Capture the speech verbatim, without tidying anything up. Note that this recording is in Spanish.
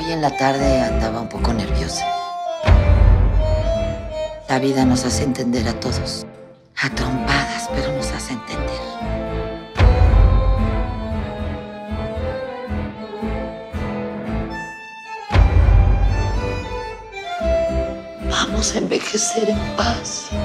Hoy en la tarde andaba un poco nerviosa. La vida nos hace entender a todos. A trompadas, pero nos hace entender. Vamos a envejecer en paz.